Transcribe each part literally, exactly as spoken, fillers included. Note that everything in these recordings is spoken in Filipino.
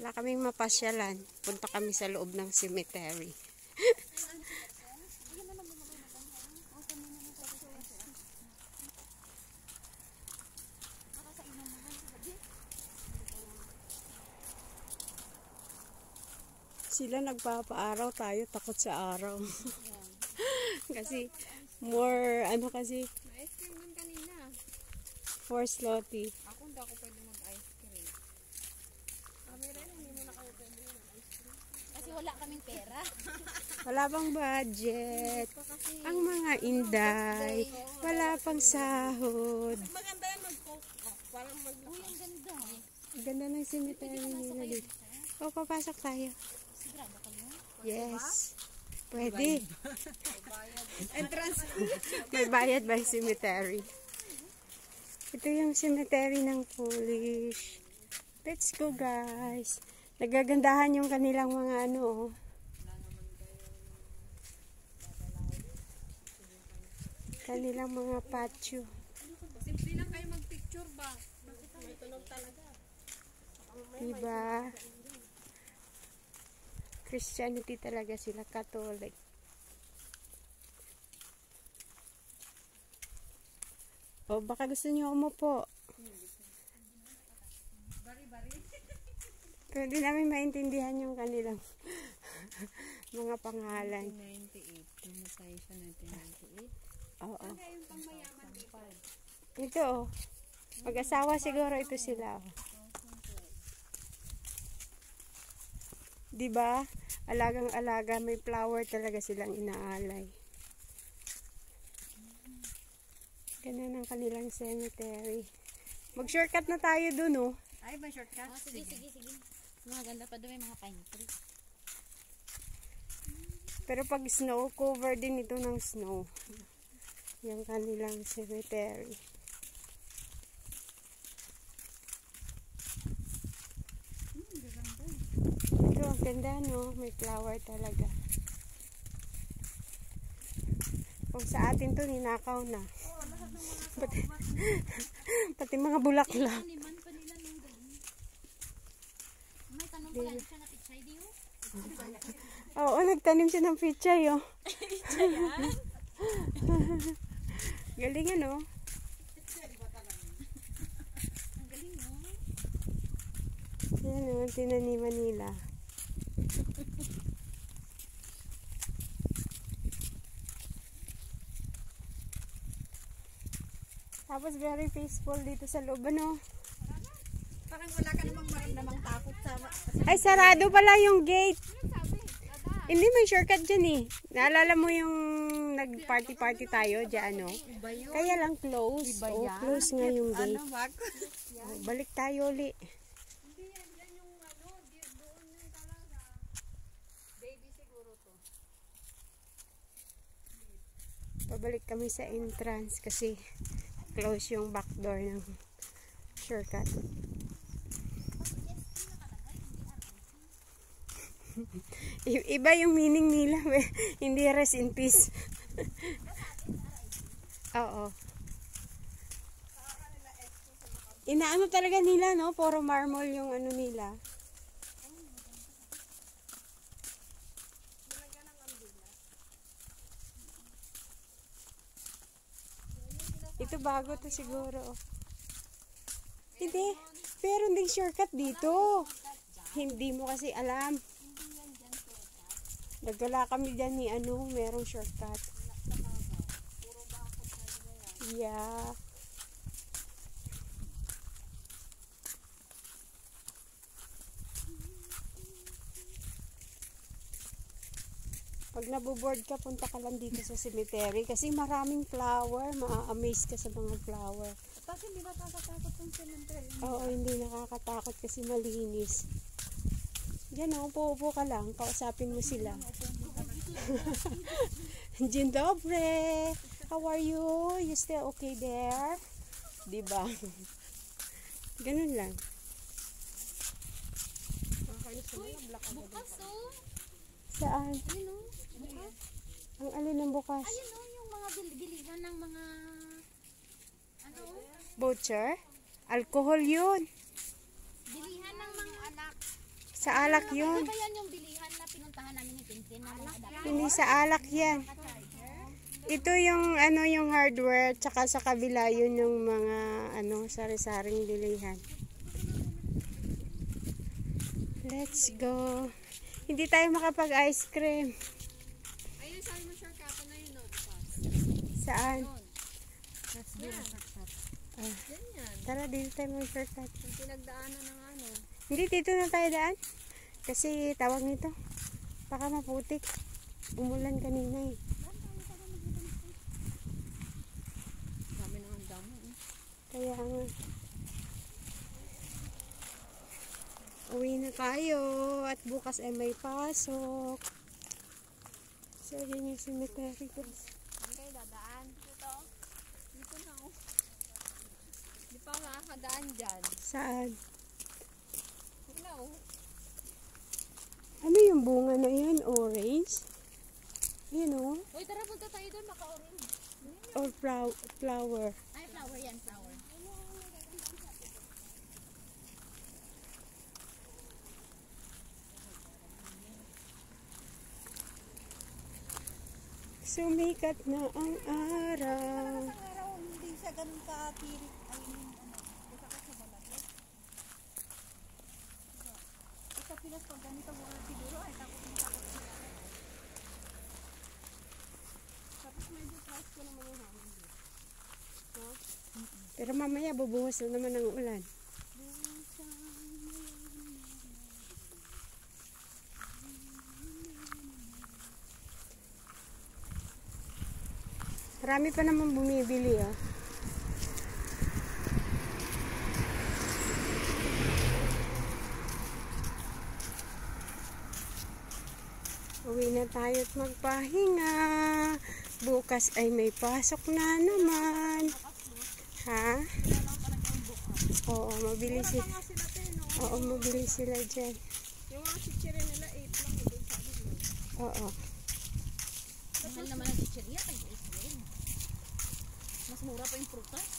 Wala kaming mapasyalan. Punta kami sa loob ng cemetery. Sila nagpapaaraw, tayo takot sa araw. Kasi more ano kasi ice cream man kanina. for slotty. Ako hindi ako pwede mag-ice cream. Kami rin, hindi mo na kayo pwede mag-ice cream. Kasi wala kaming pera. Wala pang budget. Ang mga inday, wala pang sahod. Maganda yan mag-coke. Parang mag- Uy, ang ganda. Ang ganda ng cemetery nila dito. O, papasok tayo. Sigurado kayo? Yes. Pwede. Entrance. May bayad by cemetery. Ito yung cemetery ng Polish. Let's go, guys. Nagagandahan yung kanilang mga ano, oh. Kanilang mga patio. Simple lang kayo mag-picture ba? May tunog talaga. Diba? Christianity talaga sila, Catholic. O, baka gusto niyo umupo. Pero di namin maintindihan yung kanilang mga pangalan. nineteen ninety-eight. Namatay siya nineteen ninety-eight. Oo. Ito, oh. Mag-asawa siguro ito sila. Oh. Diba? Alagang-alaga, may flower talaga silang inaalay. Ganun ang kanilang cemetery. Mag-shortcut na tayo dun, oh. Ay, ba shortcut? Oh, sige, sige, sige. Maganda pa doon, may mga pine tree. Pero pag snow, cover din ito ng snow. Yung kanilang cemetery. Ito, ang ganda, no? May flower talaga. Kung sa atin to, ninakaw na. Pati, pati mga bulaklak. May tanong pala siya na pichay, di mo? Oo, nagtanim siya ng pichay, oh. Galing, ano? Ang galing, no? Yan, oh, tinaniman nila. Tapos very peaceful dito sa loob, ano? Parang wala ka namang maramdamang takot sa... Ay, sarado pala yung gate. Hindi, may shortcut dyan eh. Naalala mo yung nag-party-party tayo dyan, no? Kaya lang close. Oh, close nga yung gate. Ano, bak? Oh, balik tayo uli. Hindi yan, yan yung ano, doon yung talaga. Baby siguro to. Pabalik kami sa entrance kasi close yung back door ng shortcut. Iba yung meaning nila, hindi rest in peace. Oo. Inaano talaga nila, no? Puro marble yung ano nila. Ito bago to siguro. Hindi. Pero hindi shortcut dito. Hindi mo kasi alam. Nagdala kami dyan ni ano, merong shortcut. Yeah. Pag naboboard ka, punta ka lang dito sa cemetery kasi maraming flower. Ma-amaze ka sa mga flower. Tapos hindi nakakatakot yung cemetery. Oo, hindi nakakatakot kasi malinis. Diyan o, upo-upo ka lang. Kausapin mo sila. Dzień dobry. How are you? You still okay there? Diba? Ganun lang. Bukas oh. Saan? Ayun oh. Bukas. Ang alin ng bukas? Ayun oh, yung mga bilihan ng mga ano? Butcher? Alcohol yun. Bilihan ng mga anak. Sa alak yun. Ano ba yan yung bilihan na pinuntahan namin ni Tintin na mga adapter? Hindi sa alak yan. Ito yung ano yung hardware, tsaka sa kabila yun yung mga ano sari-saring bilihan. Let's go. Hindi tayo makapag-ice cream. Ayun, sabi mo shortcut na yun, no? Saan? That's the shortcut. Ah, Yan yan. tara, dito tayo mag-shortcut. Yung pinagdaanan ng ano. Hindi, dito na tayo daan. Kasi tawag nito. Baka maputik. Umulan kanina eh. Dami na ang damo. Eh. Kaya nga. Uwi na tayo. At bukas ay may pasok. So, yun yung cemetery guys. Saan kayo dadaan? Dito. Dito na oh. Di pa makakadaan dyan. Saan? Wala oh. Ano yung bunga na yun? Orange? Yun o. Uy, tara punta tayo doon, maka-orange. Or flower. flower. Ay, flower yan, flower. Sumikat na ang araw. Ang araw, hindi siya ganun ka-tirik. Ay, ano, isa ka sa balagay. Isa pilas pag ganito mo na siguro, ay takot mo takot siya. Tapos medyo trust ko naman yung hangin dito. No? Pero mamaya bubuhos na naman ang ulan. Marami pa naman bumibili ah. Uwi na tayo at magpahinga. Bukas ay may pasok na naman. Ha? Oo, mabili sila. Oo, mabili sila dyan. Yung mga chichiri nila, eight lang. Ito sabi mo. Oo. Mahal naman ang chichirya, tayo is rin. Mas mura pa yung prutas.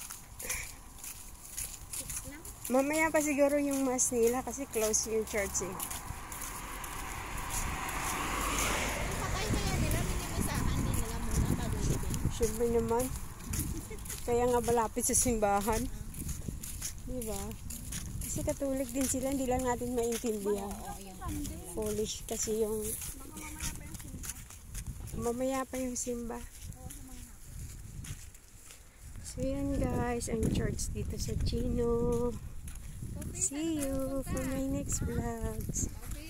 Six lang. Mamaya pa siguro yung mas nila kasi close yung church eh. Patay kaya nila, minimisahan din nila muna bago ibigay. Siyempre naman. Kaya nga malapit sa simbahan. Diba? Kasi katulik din sila, hindi lang natin maintindihan. Polish kasi yung mamaya pa yung simba. So yan guys, ang church dito sa Chino. See you for my next vlogs.